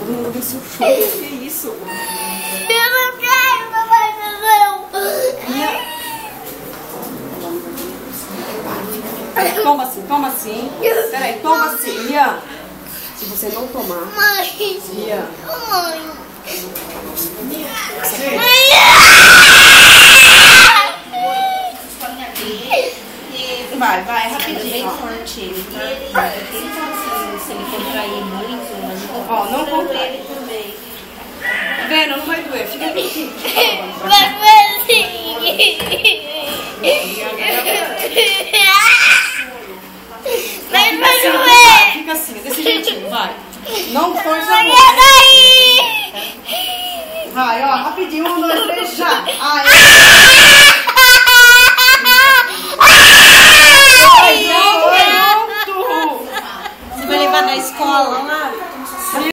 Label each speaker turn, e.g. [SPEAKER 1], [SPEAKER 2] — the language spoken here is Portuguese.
[SPEAKER 1] do seu choro. Que isso?
[SPEAKER 2] Eu não quero, papai, não.
[SPEAKER 1] Toma assim. Peraí, toma assim, Rian. Se você não tomar...
[SPEAKER 2] Mãe.
[SPEAKER 1] Rian.
[SPEAKER 2] Mãe.
[SPEAKER 1] Vai, rapidinho.
[SPEAKER 3] Bem forte ele, tá? Então, se ele contrair muito,
[SPEAKER 1] Ó, não contrai.
[SPEAKER 3] ele também.
[SPEAKER 1] Tá vendo? Não vai doer. Fica aqui. Fica assim, desse jeitinho, vai. Não força a boca. Vai, ó, rapidinho, 1, 2, 3, já. Pronto.
[SPEAKER 3] Você vai levar na escola lá?